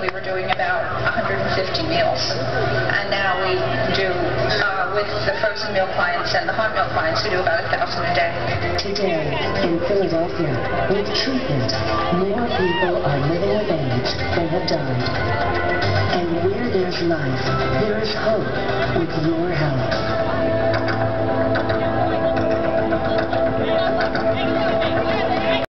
we were doing about 150 meals. And now we do, with the frozen meal clients and the hot meal clients, we do about 1,000 a day. Today, in Philadelphia, with treatment, more people are living with AIDS than have died. And where there's life, there is hope with your help.